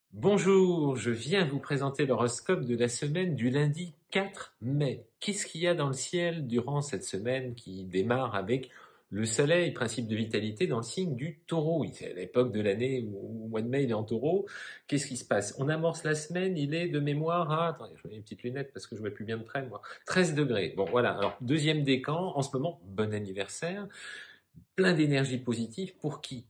Bonjour, je viens vous présenter l'horoscope de la semaine du lundi 4 mai. Qu'est-ce qu'il y a dans le ciel durant cette semaine qui démarre avec le soleil, principe de vitalité, dans le signe du taureau? C'est l'époque de l'année où au mois de mai il est en taureau. Qu'est-ce qui se passe? On amorce la semaine, il est de mémoire à... Attendez, je mets mes petites lunettes parce que je vois plus bien de près, moi. 13 degrés. Bon, voilà. Alors, deuxième décan, en ce moment, bon anniversaire. Plein d'énergie positive. Pour qui?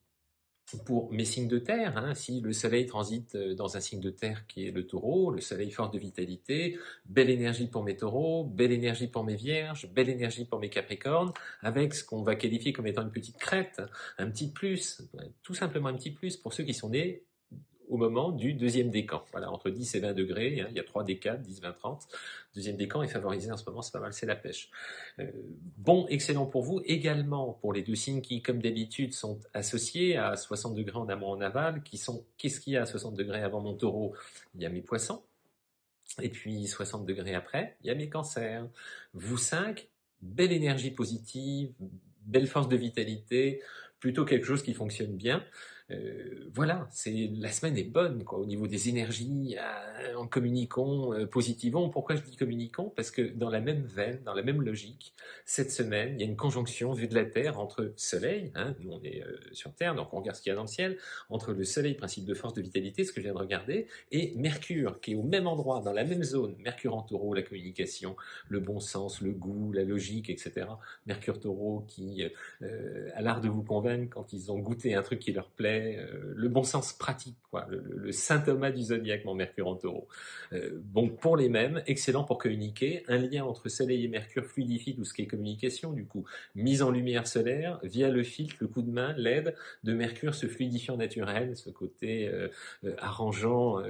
Pour mes signes de terre, hein, si le soleil transite dans un signe de terre qui est le taureau, le soleil fort de vitalité, belle énergie pour mes taureaux, belle énergie pour mes vierges, belle énergie pour mes capricornes, avec ce qu'on va qualifier comme étant une petite crête, un petit plus, tout simplement un petit plus pour ceux qui sont nés au moment du deuxième décan. Voilà, entre 10 et 20 degrés, hein, il y a 3 décans, 10, 20, 30. Deuxième décan est favorisé en ce moment, c'est pas mal, c'est la pêche. Bon, excellent pour vous. Également pour les deux signes qui, comme d'habitude, sont associés à 60 degrés en amont en aval, qui sont, qu'est-ce qu'il y a à 60 degrés avant mon taureau? Il y a mes poissons. Et puis 60 degrés après, il y a mes cancers. Vous cinq, belle énergie positive, belle force de vitalité, plutôt quelque chose qui fonctionne bien. Voilà, la semaine est bonne quoi, au niveau des énergies, en communiquant, positivons. Pourquoi je dis communiquons? Parce que dans la même veine, dans la même logique, cette semaine, il y a une conjonction vue de la Terre entre Soleil, hein, nous on est sur Terre, donc on regarde ce qu'il y a dans le ciel, entre le Soleil, principe de force de vitalité, ce que je viens de regarder, et Mercure, qui est au même endroit, dans la même zone. Mercure en taureau, la communication, le bon sens, le goût, la logique, etc. Mercure taureau qui a l'art de vous convaincre quand ils ont goûté un truc qui leur plaît, le bon sens pratique, quoi, le saint Thomas du zodiaque, mon Mercure en taureau. Bon, pour les mêmes, excellent pour communiquer, un lien entre Soleil et Mercure fluidifie tout ce qui est communication, du coup, mise en lumière solaire, via le filtre, le coup de main, l'aide de Mercure, ce fluidifiant naturel, ce côté arrangeant,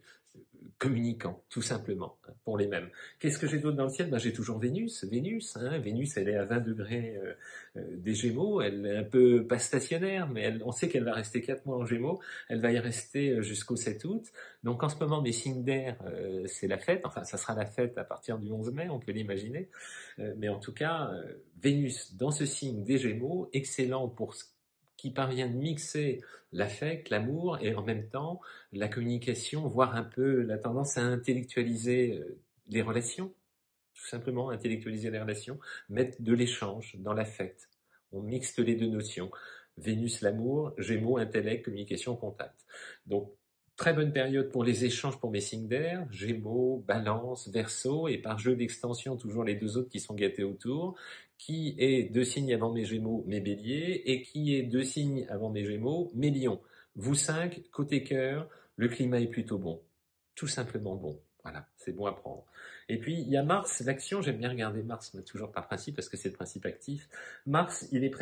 communicant, tout simplement, hein, pour les mêmes. Qu'est-ce que j'ai d'autre dans le ciel? Ben, j'ai toujours Vénus. Vénus, elle est à 20 degrés des Gémeaux. Elle est un peu pas stationnaire, mais on sait qu'elle va rester 4 mois en Gémeaux. Elle va y rester jusqu'au 7 août. Donc en ce moment, mes signes d'air, c'est la fête. Enfin, ça sera la fête à partir du 11 mai, on peut l'imaginer. Mais en tout cas, Vénus dans ce signe des Gémeaux, excellent pour ce qui parvient de mixer l'affect, l'amour et en même temps la communication, voire un peu la tendance à intellectualiser les relations, tout simplement intellectualiser les relations, mettre de l'échange dans l'affect. On mixte les deux notions. Vénus, l'amour, Gémeaux, intellect, communication, contact. Donc, très bonne période pour les échanges pour mes signes d'air, Gémeaux, Balance, Verseau, et par jeu d'extension, toujours les deux autres qui sont gâtés autour, qui est deux signes avant mes Gémeaux, mes Béliers, et qui est deux signes avant mes Gémeaux, mes Lions. Vous cinq, côté cœur, le climat est plutôt bon. Tout simplement bon. Voilà, c'est bon à prendre. Et puis, il y a Mars, l'action, j'aime bien regarder Mars, mais toujours par principe, parce que c'est le principe actif. Mars,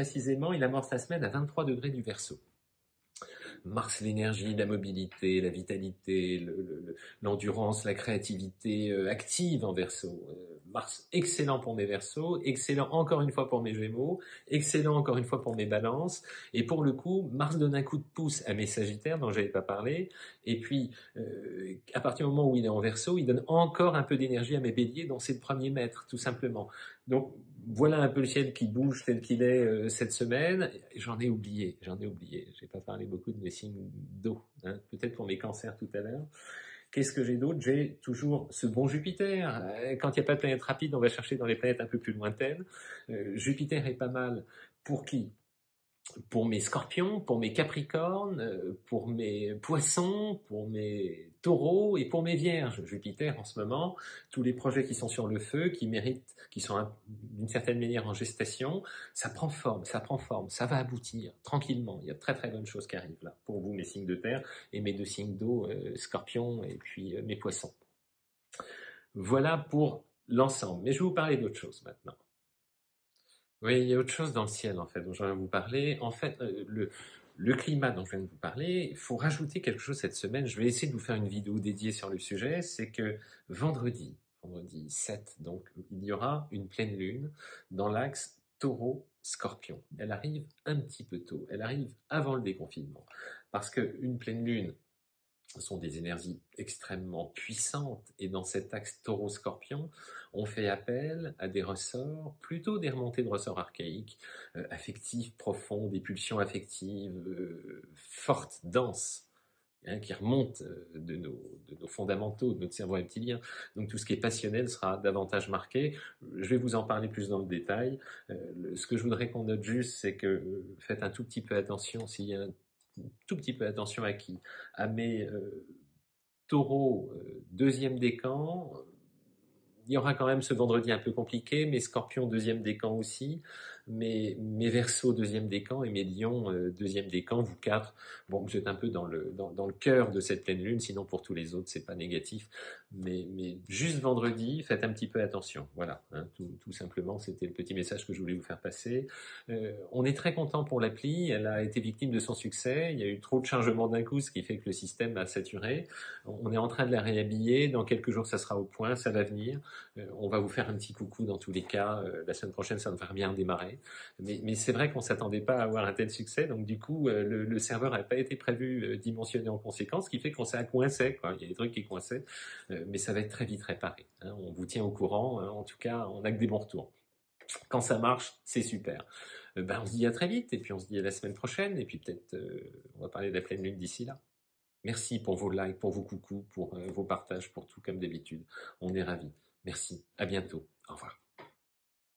il amorce la semaine à 23 degrés du Verseau. Mars, l'énergie, la mobilité, la vitalité, l'endurance, la créativité active en Verseau. Mars, excellent pour mes Verseaux, excellent encore une fois pour mes Gémeaux, excellent encore une fois pour mes Balances. Et pour le coup, Mars donne un coup de pouce à mes Sagittaires dont j'avais pas parlé. Et puis, à partir du moment où il est en Verseau, il donne encore un peu d'énergie à mes Béliers, dont c'est le premier maître, tout simplement. Donc, voilà un peu le ciel qui bouge tel qu'il est cette semaine. J'en ai oublié. J'ai pas parlé beaucoup de mes signes d'eau, hein. Peut-être pour mes cancers tout à l'heure. Qu'est-ce que j'ai d'autre? J'ai toujours ce bon Jupiter. Quand il n'y a pas de planète rapide, on va chercher dans les planètes un peu plus lointaines. Jupiter est pas mal. Pour qui? Pour mes scorpions, pour mes capricornes, pour mes poissons, pour mes taureaux et pour mes vierges. Jupiter en ce moment, tous les projets qui sont sur le feu, qui méritent, qui sont d'une certaine manière en gestation, ça prend forme, ça va aboutir tranquillement. Il y a de très très bonnes choses qui arrivent là pour vous, mes signes de terre et mes deux signes d'eau, scorpions et puis mes poissons. Voilà pour l'ensemble. Mais je vais vous parler d'autre chose maintenant. Oui, il y a autre chose dans le ciel, en fait, dont je viens de vous parler. En fait, le climat dont je viens de vous parler, il faut rajouter quelque chose cette semaine. Je vais essayer de vous faire une vidéo dédiée sur le sujet. C'est que vendredi 7, donc, il y aura une pleine lune dans l'axe Taureau-Scorpion. Elle arrive un petit peu tôt. Elle arrive avant le déconfinement. Parce qu'une pleine lune, ce sont des énergies extrêmement puissantes et dans cet axe taureau-scorpion, on fait appel à des ressorts, plutôt des remontées de ressorts archaïques, affectifs, profonds, des pulsions affectives fortes, denses. qui remonte de nos fondamentaux, de notre cerveau reptilien. Donc tout ce qui est passionnel sera davantage marqué. Je vais vous en parler plus dans le détail. Ce que je voudrais qu'on note juste, c'est que faites un tout petit peu attention, s'il y a un tout petit peu attention à qui? À mes taureaux deuxième décan. Il y aura quand même ce vendredi un peu compliqué, mes scorpions deuxième décan aussi, mes verseaux deuxième décan et mes lions deuxième décan, vous quatre. Bon, vous êtes un peu dans le cœur de cette pleine lune, sinon pour tous les autres, c'est pas négatif. Mais juste vendredi, faites un petit peu attention. Voilà, hein, tout simplement, c'était le petit message que je voulais vous faire passer. On est très content pour l'appli, elle a été victime de son succès, il y a eu trop de changements d'un coup, ce qui fait que le système a saturé. On est en train de la réhabiller, dans quelques jours ça sera au point, ça va venir. On va vous faire un petit coucou dans tous les cas. La semaine prochaine, ça devrait bien démarrer. Mais c'est vrai qu'on s'attendait pas à avoir un tel succès. Donc du coup, le serveur n'a pas été prévu dimensionné en conséquence, ce qui fait qu'on s'est coincé, quoi. Il y a des trucs qui coinçaient. Mais ça va être très vite réparé, hein. On vous tient au courant. Hein. En tout cas, on a que des bons retours. Quand ça marche, c'est super. On se dit à très vite. Et puis on se dit à la semaine prochaine. Et puis peut-être, on va parler de la pleine lune d'ici là. Merci pour vos likes, pour vos coucous, pour vos partages, pour tout comme d'habitude. On est ravis. Merci. À bientôt. Au revoir.